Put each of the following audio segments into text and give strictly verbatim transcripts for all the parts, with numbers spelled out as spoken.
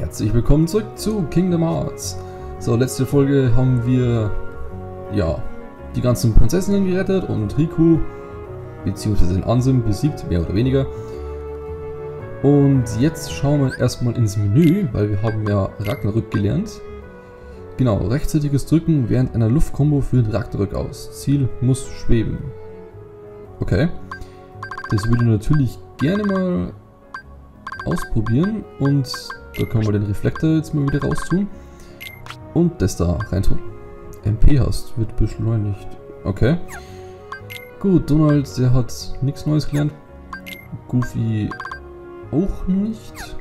Herzlich willkommen zurück zu Kingdom Hearts. So, letzte Folge haben wir ja die ganzen Prinzessinnen gerettet und Riku bzw. den Ansem besiegt, mehr oder weniger. Und jetzt schauen wir erstmal ins Menü, weil wir haben ja Ragnarök gelernt. Genau, rechtzeitiges Drücken während einer Luftkombo führt Ragnarök aus. Ziel muss schweben. Okay. Das würde ich natürlich gerne mal ausprobieren und da können wir den Reflektor jetzt mal wieder raustun und das da reintun. M P hast, wird beschleunigt. Okay. Gut, Donald, der hat nichts Neues gelernt. Goofy auch nicht.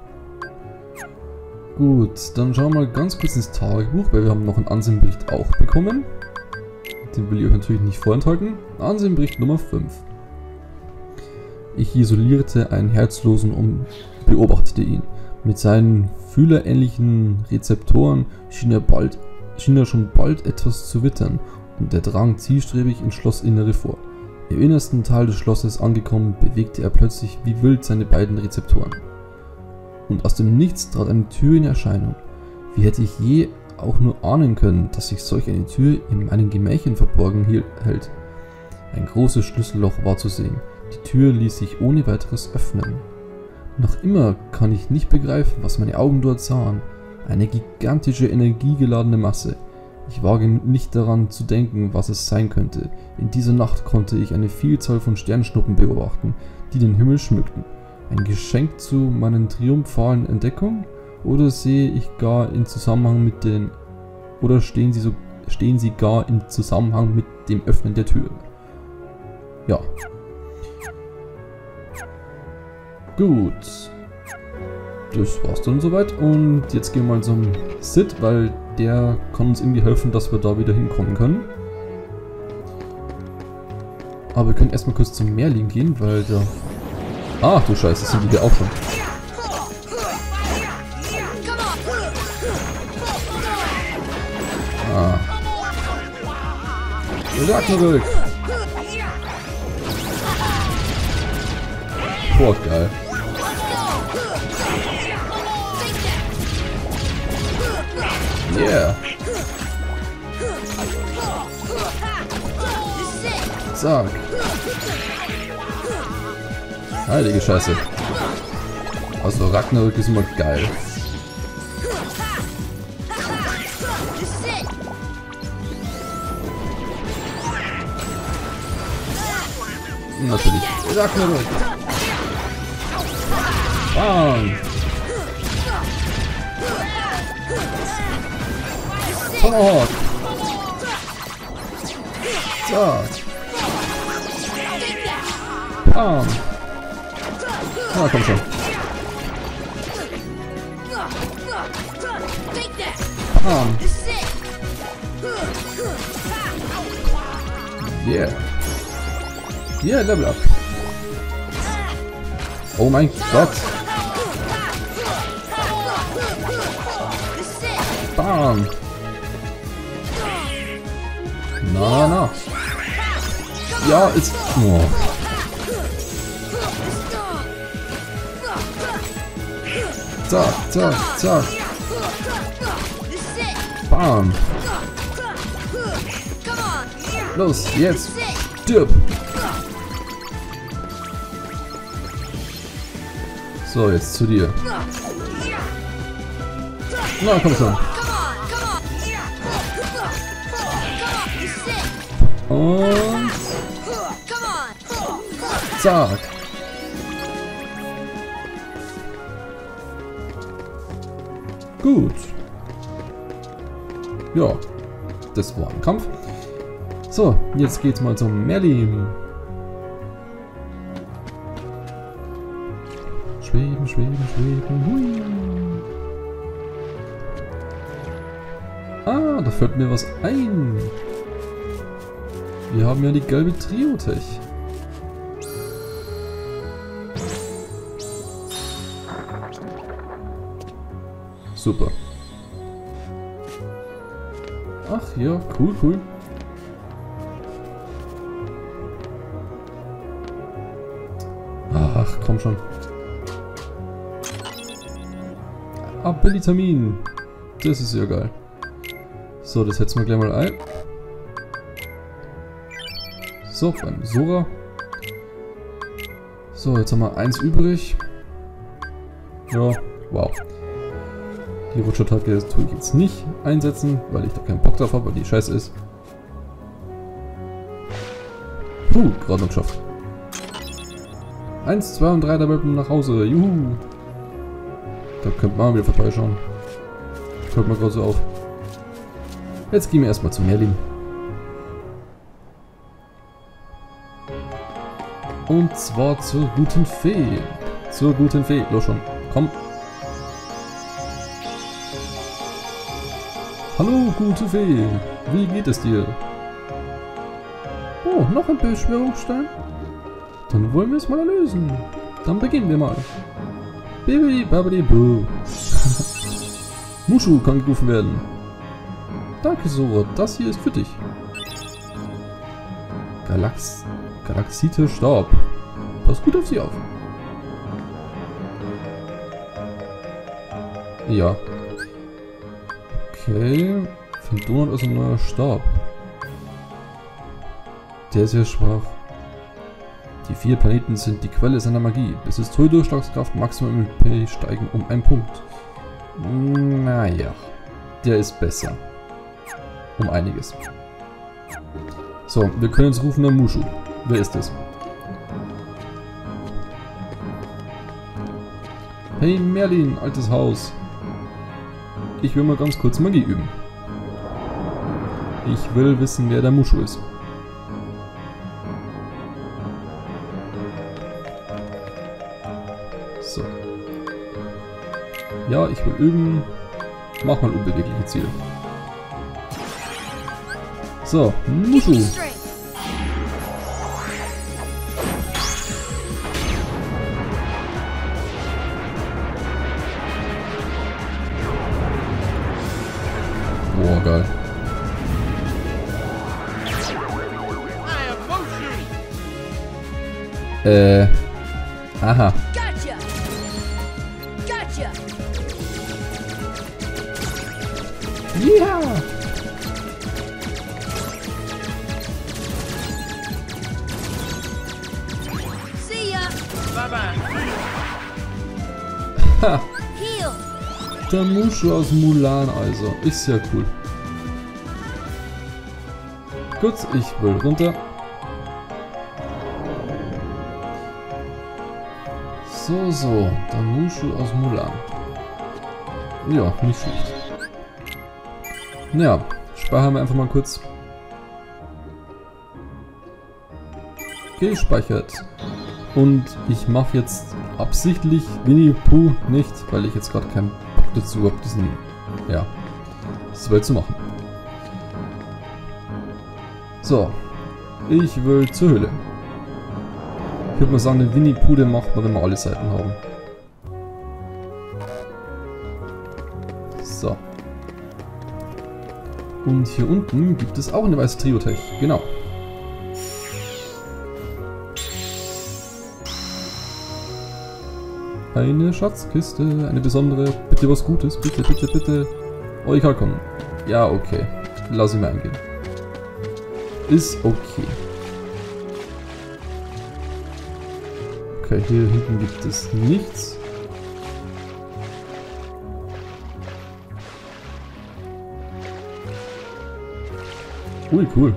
Gut, dann schauen wir mal ganz kurz ins Tagebuch, weil wir haben noch einen Ansinnbericht auch bekommen. Den will ich euch natürlich nicht vorenthalten. Ansinnbericht Nummer fünf. Ich isolierte einen Herzlosen und beobachtete ihn. Mit seinen fühlerähnlichen Rezeptoren schien er, bald, schien er schon bald etwas zu wittern und der drang zielstrebig ins Schlossinnere vor. Im innersten Teil des Schlosses angekommen, bewegte er plötzlich wie wild seine beiden Rezeptoren. Und aus dem Nichts trat eine Tür in Erscheinung. Wie hätte ich je auch nur ahnen können, dass sich solch eine Tür in meinen Gemächern verborgen hält. Ein großes Schlüsselloch war zu sehen. Die Tür ließ sich ohne weiteres öffnen. Noch immer kann ich nicht begreifen, was meine Augen dort sahen. Eine gigantische, energiegeladene Masse. Ich wage nicht daran zu denken, was es sein könnte. In dieser Nacht konnte ich eine Vielzahl von Sternschnuppen beobachten, die den Himmel schmückten. Ein Geschenk zu meinen triumphalen Entdeckungen? Oder sehe ich gar in Zusammenhang mit den... Oder stehen sie, so, stehen sie gar im Zusammenhang mit dem Öffnen der Tür? Ja. Gut. Das war's dann soweit. Und jetzt gehen wir mal zum Sid, weil der kann uns irgendwie helfen, dass wir da wieder hinkommen können. Aber wir können erstmal kurz zum Merlin gehen, weil da... Ach du Scheiße, sind die hier auch schon. Ah. Ragnarök! Boah, geil. Yeah. Zack. Heilige Scheiße. Also Ragnarök ist immer geil. Natürlich. Ragnarök. Bam. Tomahawk. Zack. Bam. Ah, komm schon. Bam. Yeah. Yeah, Level up. Oh mein Gott. Bam. Na, na. Ja, ist... Oh. Zack, zack, zack. Bam. Los, jetzt. Stirb. So, jetzt zu dir. Na, komm schon. Und... Zack. Gut. Ja, das war ein Kampf. So, jetzt geht's mal zum Merlin. Schweben, schweben, schweben. Hui. Ah, da fällt mir was ein. Wir haben ja die gelbe Triotech. Super. Ach ja, cool, cool. Ach, komm schon. Abilitamin. Das ist ja geil. So, das setzen wir gleich mal ein. So, beim Sora. So, jetzt haben wir eins übrig. Ja, wow. Die Rutschattacke tue ich jetzt nicht einsetzen, weil ich da keinen Bock drauf habe, weil die scheiße ist. Puh, gerade noch geschafft. Eins, zwei und drei, da bleiben wir nach Hause. Juhu. Da könnte man wieder vorbeischauen. Fällt mir gerade so auf. Jetzt gehen wir erstmal zu Merlin. Und zwar zur guten Fee. Zur guten Fee. Los schon. Komm. Hallo, gute Fee. Wie geht es dir? Oh, noch ein Beschwörungsstein? Dann wollen wir es mal lösen. Dann beginnen wir mal. Bibi, babidi, boo. Mushu kann gerufen werden. Danke, Sora. Das hier ist für dich. Galax... Galaxite Staub. Pass gut auf sie auf. Ja. Okay. Von Donut ist ein neuer Stab. Der ist ja schwach. Die vier Planeten sind die Quelle seiner Magie. Es ist hohe Durchschlagskraft, Maximum M P steigen um einen Punkt. Naja. Der ist besser. Um einiges. So, wir können jetzt rufen nach Mushu. Wer ist es? Hey Merlin, altes Haus. Ich will mal ganz kurz Magie üben. Ich will wissen, wer der Mushu ist. So. Ja, ich will üben. Mach mal unbewegliche Ziele. So, Mushu. Boah, geil. Äh. Aha. Gotcha. Gotcha. Ja. See ya. Bye bye. Ha. Heal. Der Mushu aus Mulan also. Ist ja cool. Gut, ich will runter. So, so. Der Mushu aus Mulan. Ja, nicht schlecht. Naja, speichern wir einfach mal kurz. Gespeichert. Und ich mache jetzt absichtlich Winnie Pooh nicht, weil ich jetzt gerade keinen Bock dazu habe, diesen, ja, das Welt zu machen. So, ich will zur Höhle. Ich würde mal sagen, eine Winnie Pooh, den macht man, wenn wir alle Seiten haben. So. Und hier unten gibt es auch eine weiße Trio-Tech. Genau. Eine Schatzkiste, eine besondere. Bitte was Gutes, bitte, bitte, bitte. Eukalkon. Ja, okay. Lass ihn mir eingehen. Ist okay. Okay, hier hinten gibt es nichts. Ui, cool.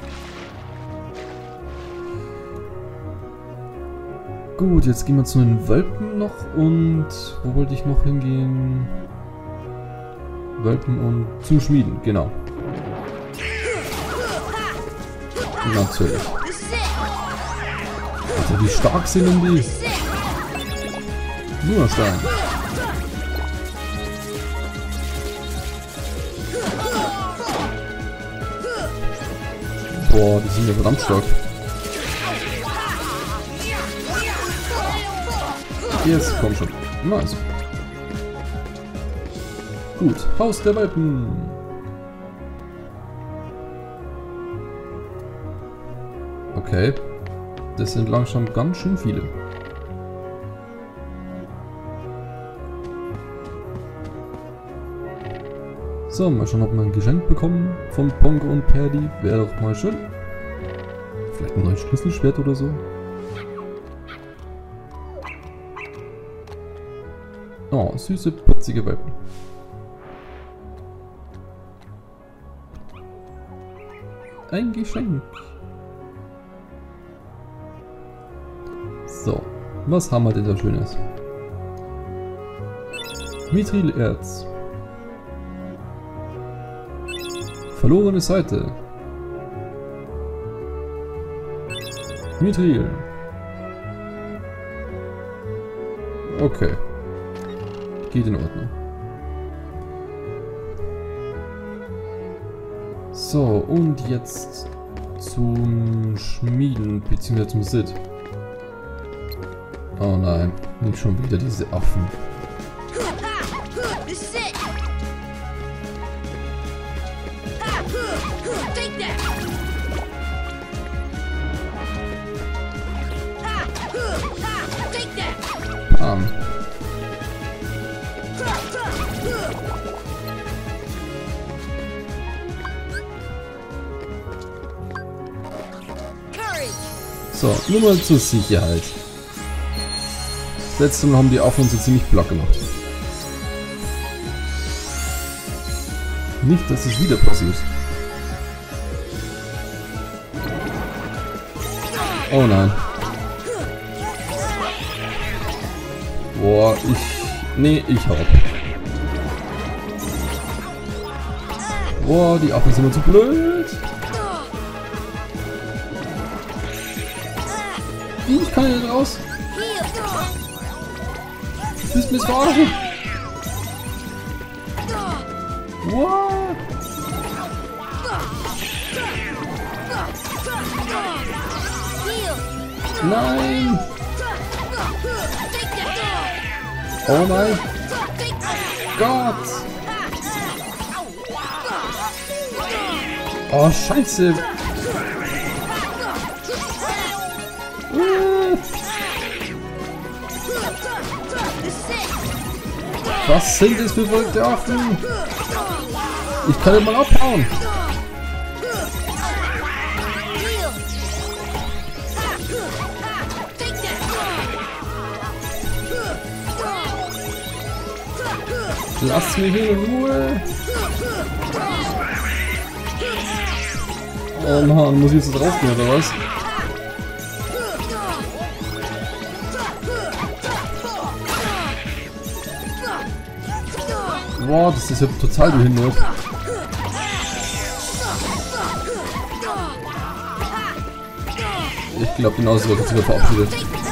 Gut, jetzt gehen wir zu den Wölpen noch und wo wollte ich noch hingehen? Wölpen und zum Schmieden, genau. Natürlich. Also wie stark sind denn die? Lunarstein. Boah, die sind ja verdammt stark. Jetzt komm schon. Nice. Gut, Haus der Welpen. Okay. Das sind langsam ganz schön viele. So, mal schauen, ob wir ein Geschenk bekommen von Pongo und Perdi. Wäre doch mal schön. Vielleicht ein neues Schlüsselschwert oder so. Oh, süße, putzige Welpen. Ein Geschenk. So, was haben wir denn da Schönes? Mithril-Erz. Verlorene Seite. Mithril. Okay. Geht in Ordnung. So, und jetzt zum Schmieden, beziehungsweise zum Sid. Oh nein, nicht schon wieder diese Affen. Bam. So, nur mal zur Sicherheit. Das letzte Mal haben die Affen uns jetzt ziemlich platt gemacht. Nicht, dass es wieder passiert. Oh nein. Boah, ich... Nee, ich hau ab. Boah, die Affen sind mir zu blöd. Ich kann hier nicht raus. Du bist mir verarschen. What? Nein. Oh mein Gott. Oh, scheiße. Was sind das für verrückte Affen? Ich kann ihn mal abhauen. Lass mich in Ruhe. Oh Mann, muss ich jetzt drauf gehen oder was? Boah, das ist ja total behindert. Ich glaube, genauso wird es wieder verabschiedet.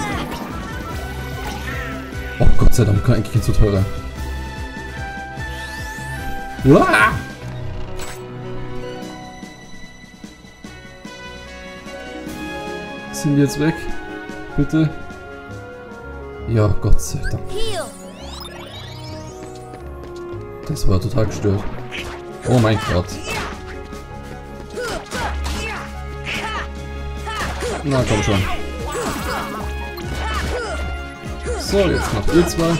Oh Gott sei Dank, kann eigentlich nicht so teuer. Uah! Sind wir jetzt weg? Bitte? Ja, Gott sei Dank. Das war total gestört. Oh mein Gott. Na komm schon. So, jetzt noch ihr zwei.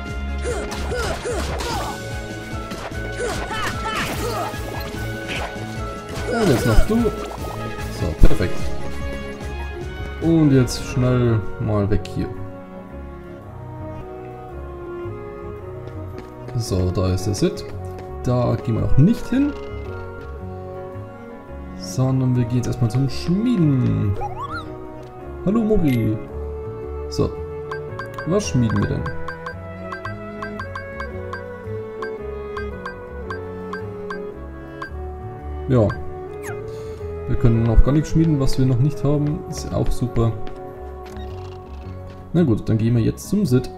Und jetzt noch du. So, perfekt. Und jetzt schnell mal weg hier. So, da ist der Sid. Da gehen wir noch nicht hin. Sondern wir gehen jetzt erstmal zum Schmieden. Hallo Mori. So. Was schmieden wir denn? Ja. Wir können noch gar nichts schmieden, was wir noch nicht haben. Ist auch super. Na gut, dann gehen wir jetzt zum Sid.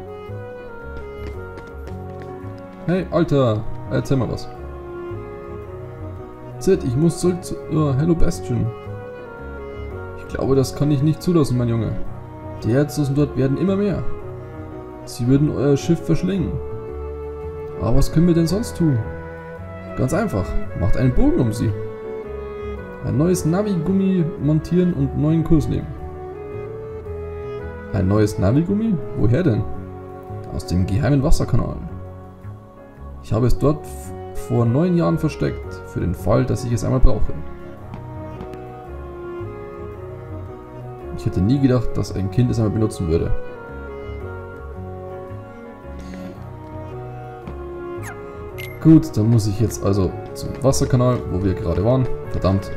Hey, Alter, erzähl mal was. Sid, ich muss zurück zu... Oh, hello Bastion. Ich glaube, das kann ich nicht zulassen, mein Junge. Die Herzlosen dort werden immer mehr. Sie würden euer Schiff verschlingen. Aber was können wir denn sonst tun? Ganz einfach, macht einen Bogen um sie. Ein neues Navi-Gummi montieren und neuen Kurs nehmen. Ein neues Navi-Gummi? Woher denn? Aus dem geheimen Wasserkanal. Ich habe es dort vor neun Jahren versteckt, für den Fall, dass ich es einmal brauche. Ich hätte nie gedacht, dass ein Kind es einmal benutzen würde. Gut, dann muss ich jetzt also zum Wasserkanal, wo wir gerade waren. Verdammt.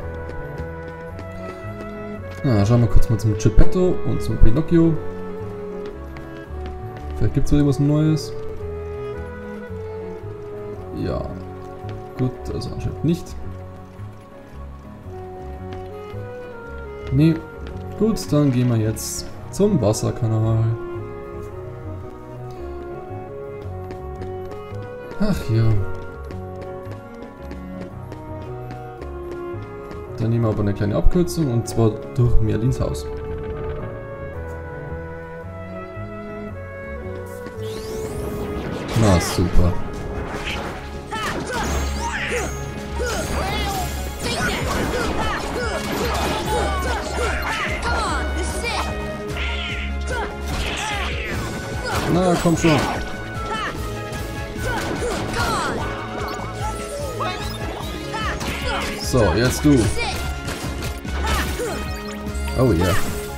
Na, schauen wir kurz mal zum Geppetto und zum Pinocchio. Vielleicht gibt es irgendwas Neues. Ja. Gut, also anscheinend nicht. Nee. Gut, dann gehen wir jetzt zum Wasserkanal. Ach ja. Dann nehmen wir aber eine kleine Abkürzung und zwar durch Merlins Haus. Na super. Na komm schon. So, jetzt du. Oh ja. Yeah.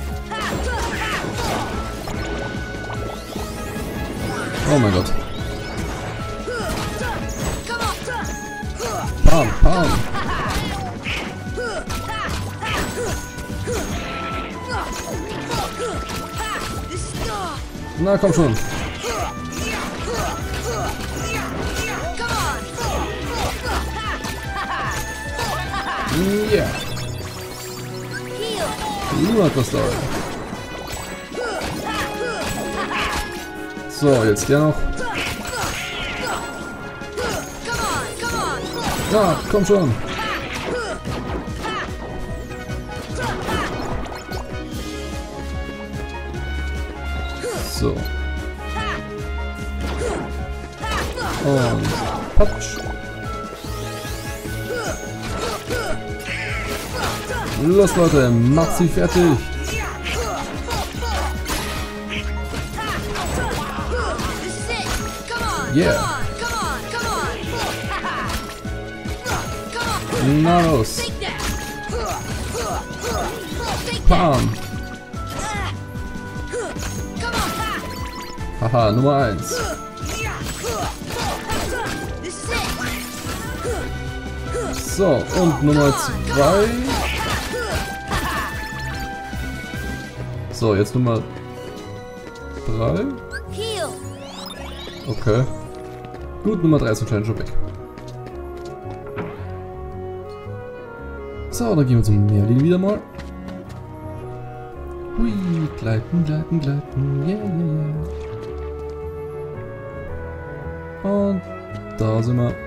Oh mein Gott. Pam, pam. Na komm schon. Yeah. Nur hat was da. So, jetzt der noch. Ja, komm schon. So. Und Patsch. Los Leute, macht sie fertig. Yeah. Na los. Pam. Haha, Nummer eins. So, und Nummer zwei. So, jetzt Nummer drei. Okay. Gut, Nummer drei ist anscheinend schon weg. So, dann gehen wir zum Merlin wieder mal. Hui, gleiten, gleiten, gleiten. Yeah, yeah, yeah. Und da sind wir.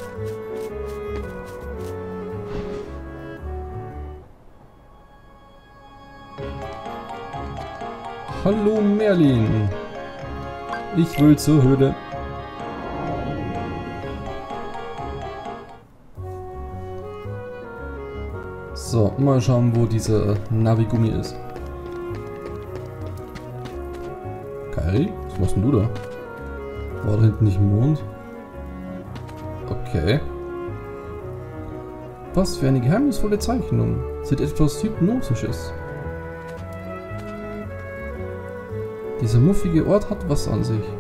Hallo Merlin. Ich will zur Höhle. So, mal schauen, wo dieser Navigummi ist. Kai, was machst denn du da? War da hinten nicht ein Mond? Okay. Was für eine geheimnisvolle Zeichnung. Sieht etwas Hypnotisches. Dieser muffige Ort hat was an sich.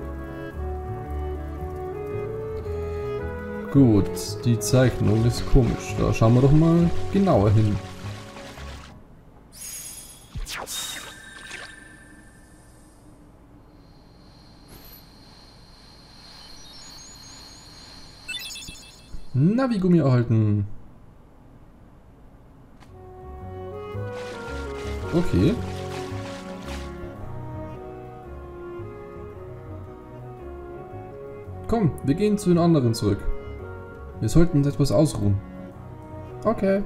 Gut, die Zeichnung ist komisch. Da schauen wir doch mal genauer hin. Navigummi erhalten. Okay. Komm, wir gehen zu den anderen zurück. Wir sollten uns etwas ausruhen. Okay.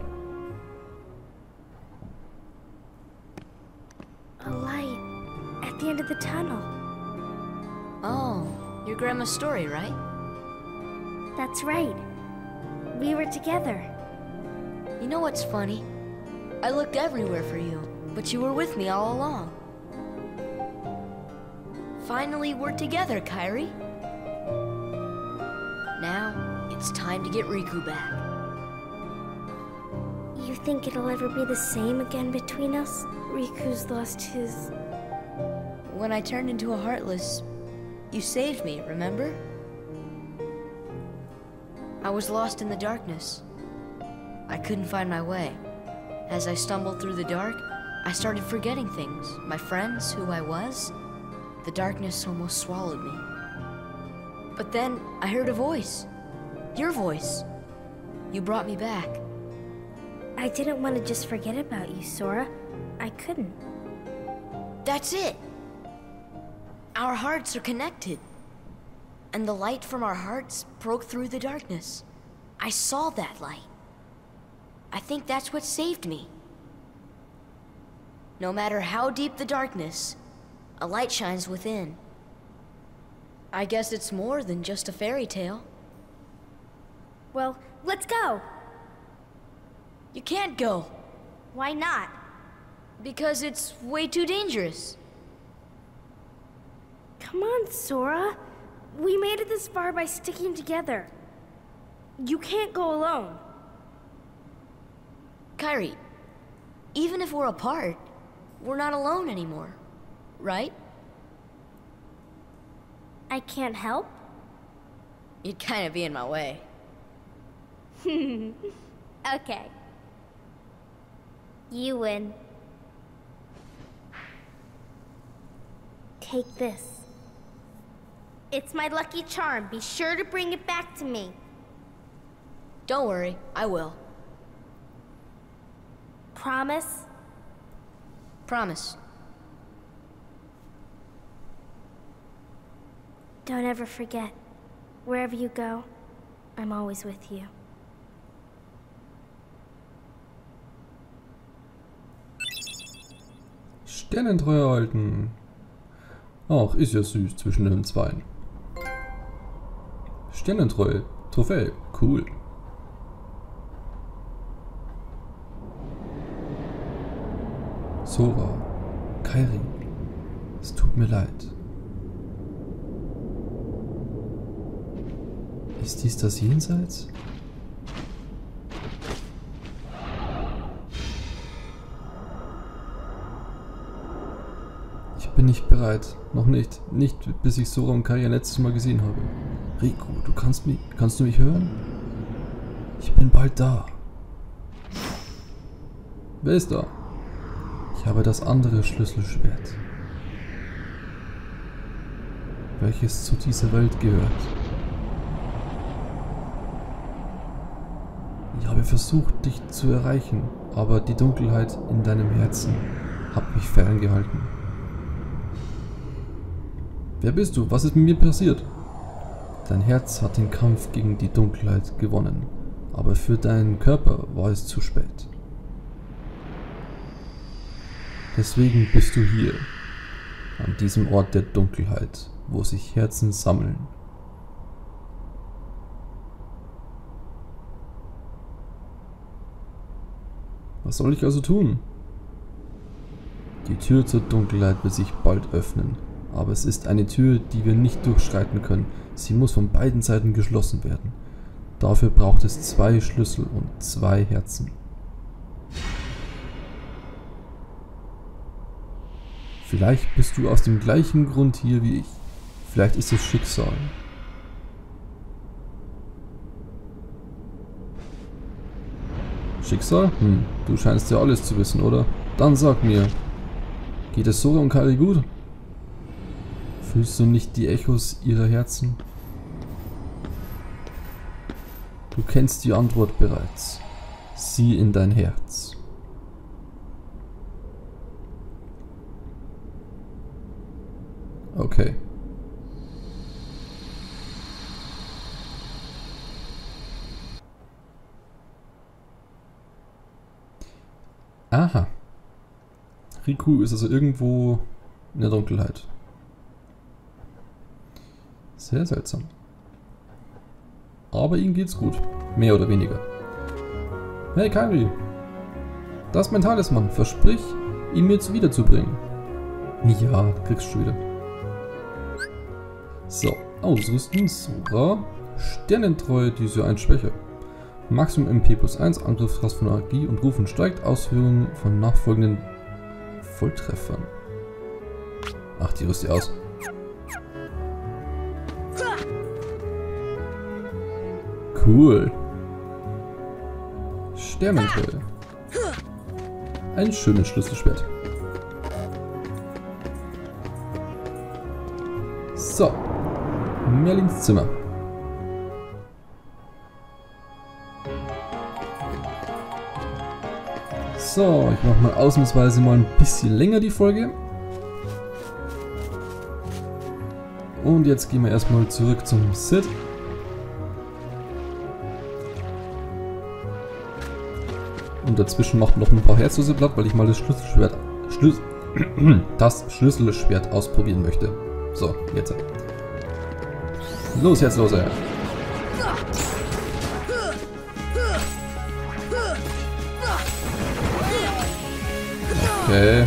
A light at the end of the tunnel. Oh, your grandma's story, right? That's right. We were together. You know what's funny? I looked everywhere for you, but you were with me all along. Finally, we're together, Kairi. Now, it's it's time to get Riku back. You think it'll ever be the same again between us? Riku's lost his... When I turned into a Heartless, you saved me, remember? I was lost in the darkness. I couldn't find my way. As I stumbled through the dark, I started forgetting things. My friends, who I was. The darkness almost swallowed me. But then, I heard a voice. Your voice. You brought me back. I didn't want to just forget about you, Sora. I couldn't. That's it! Our hearts are connected. And the light from our hearts broke through the darkness. I saw that light. I think that's what saved me. No matter how deep the darkness, a light shines within. I guess it's more than just a fairy tale. Well, let's go! You can't go, Why not? because it's way too dangerous. Come on, Sora. We made it this far by sticking together. You can't go alone. Kairi, even if we're apart, we're not alone anymore, right? I can't help? You'd kind of be in my way. Okay. You win. Take this. It's my lucky charm. Be sure to bring it back to me. Don't worry, I will. Promise? Promise. Don't ever forget. Wherever you go, I'm always with you. Sternentreue erhalten. Ach, ist ja süß zwischen den Zweien. Sternentreue. Trophäe. Cool. Sora. Kairi. Es tut mir leid. Ist dies das Jenseits? Ich bin nicht bereit. Noch nicht. Nicht, bis ich Sora und Kairi ein letztes Mal gesehen habe. Riku, du kannst mich, kannst du mich hören? Ich bin bald da. Wer ist da? Ich habe das andere Schlüsselschwert, welches zu dieser Welt gehört. Ich habe versucht, dich zu erreichen, aber die Dunkelheit in deinem Herzen hat mich ferngehalten. Wer bist du? Was ist mit mir passiert? Dein Herz hat den Kampf gegen die Dunkelheit gewonnen, aber für deinen Körper war es zu spät. Deswegen bist du hier, an diesem Ort der Dunkelheit, wo sich Herzen sammeln. Was soll ich also tun? Die Tür zur Dunkelheit wird sich bald öffnen, aber es ist eine Tür, die wir nicht durchschreiten können. Sie muss von beiden Seiten geschlossen werden. Dafür braucht es zwei Schlüssel und zwei Herzen. Vielleicht bist du aus dem gleichen Grund hier wie ich. Vielleicht ist es Schicksal. Schicksal? Hm, du scheinst ja alles zu wissen, oder? Dann sag mir, geht es Sora und Kairi gut? Fühlst du nicht die Echos ihrer Herzen? Du kennst die Antwort bereits. Sieh in dein Herz. Okay. Aha. Riku ist also irgendwo in der Dunkelheit. Sehr seltsam. Aber ihm geht's gut. Mehr oder weniger. Hey Kairi. Das ist mein Talisman. Versprich, ihn mir jetzt wiederzubringen. Ja, kriegst du wieder. So, ausrüsten. Sora. Sternentreue, die ist ja ein Schwäche. Maximum M P plus eins, Angriffskraft von Magie und Rufen steigt, Ausführung von nachfolgenden Volltreffern. Ach, die rüstet ihr aus. Cool. Sternentreue. Ein schönes Schlüsselschwert. So. Merlins Zimmer. So, ich mache mal ausnahmsweise mal ein bisschen länger die Folge. Und jetzt gehen wir erstmal zurück zum Sid. Und dazwischen macht noch ein paar Herzlose Blatt, weil ich mal das Schlüsselschwert, Schlüs das Schlüsselschwert ausprobieren möchte. So, jetzt. Los, Herzlose. Okay.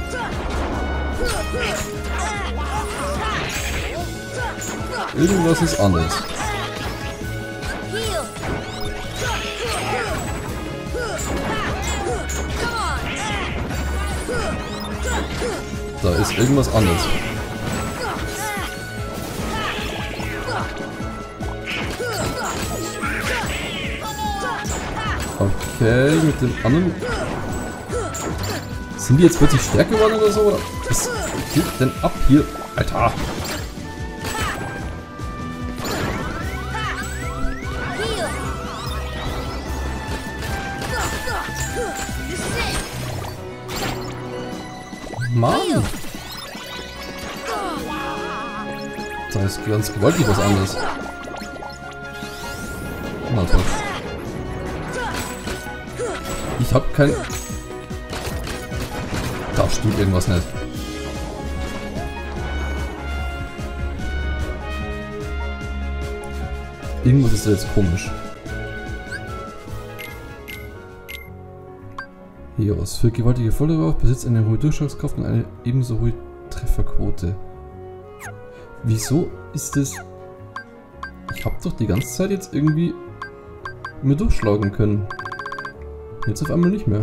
Irgendwas ist anders. Da ist irgendwas anders. Okay, mit dem anderen... Sind die jetzt plötzlich stärker geworden oder so? Oder was geht denn ab hier? Alter! Mann! Da ist ganz gewaltig was anderes. Na toll. Ich hab kein... Da stimmt irgendwas nicht. Irgendwas ist da jetzt komisch. Hier was. Für gewaltige Follower besitzt eine hohe Durchschlagskraft und eine ebenso hohe Trefferquote. Wieso ist es... Ich habe doch die ganze Zeit jetzt irgendwie mir durchschlagen können. Jetzt auf einmal nicht mehr.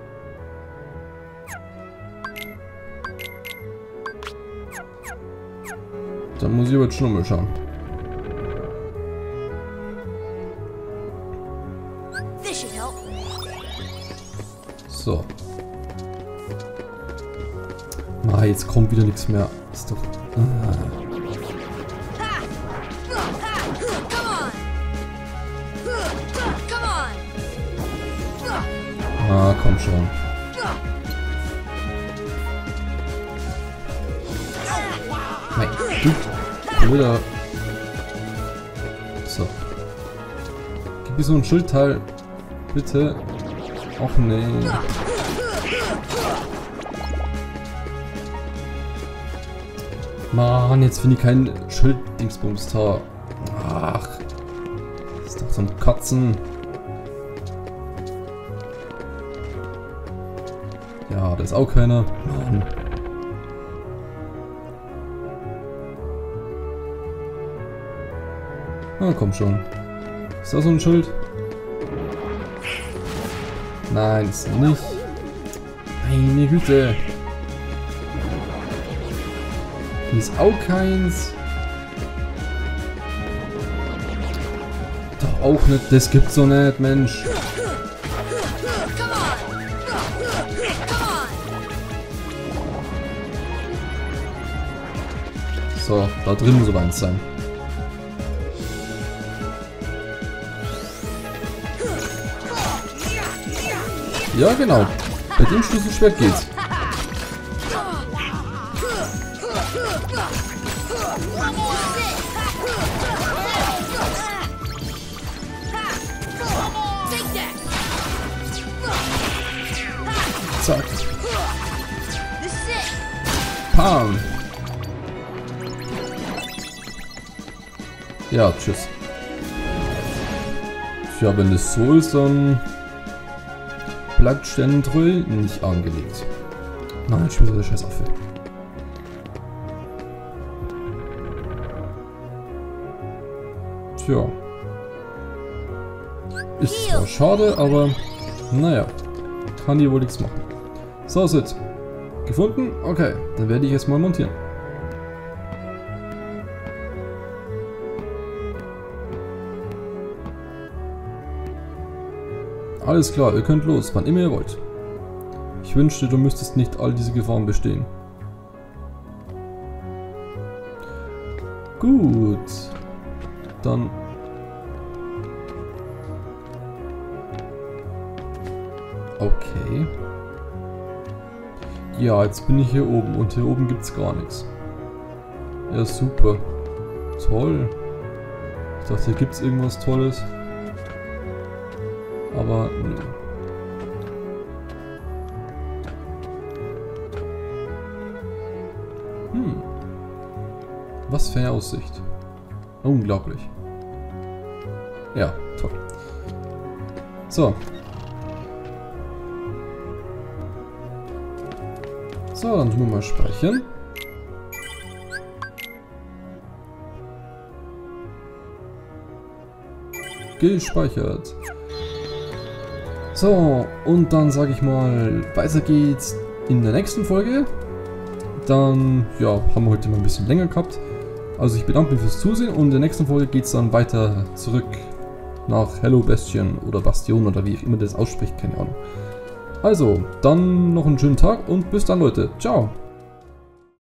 Dann muss ich aber jetzt schon mal schauen. So. Ah, jetzt kommt wieder nichts mehr. Ist doch... Ah. Ah, komm schon. Nein, du blöder. So. Gib mir so ein Schildteil. Bitte. Och nee. Mann, jetzt finde ich keinen Schild-Dingsbums da. Ach. Das ist doch so ein Katzen. Ja, da ist auch keiner. Mann. Na komm schon. Ist da so ein Schild? Nein, ist nicht. Meine Güte. Hier ist auch keins. Doch auch nicht. Das gibt's so nicht, Mensch. So, da drin muss aber eins sein. Ja, genau. Bei dem Schlüsselschwert geht's. Zack. Pam. Ja, tschüss. Tja, wenn das so ist, dann bleibt Sternentreue nicht angelegt. Nein, ich spiele so der scheiß Affe. Tja. Ist zwar schade, aber naja. Kann hier wohl nichts machen. So, Sid. Gefunden? Okay, dann werde ich es mal montieren. Alles klar, ihr könnt los, wann immer ihr wollt. Ich wünschte, du müsstest nicht all diese Gefahren bestehen. Gut. Dann... Okay. Ja, jetzt bin ich hier oben und hier oben gibt's gar nichts. Ja, super. Toll. Ich dachte, hier gibt's irgendwas Tolles. Aber nö. Hm. Was für eine Aussicht. Unglaublich. Ja, toll. So. So, dann tun wir mal speichern. Gespeichert. So, und dann sage ich mal, weiter geht's in der nächsten Folge. Dann, ja, haben wir heute mal ein bisschen länger gehabt. Also ich bedanke mich fürs Zusehen und in der nächsten Folge geht es dann weiter zurück nach Hello Bastion oder Bastion oder wie ich immer das ausspricht, keine Ahnung. Also, dann noch einen schönen Tag und bis dann, Leute. Ciao.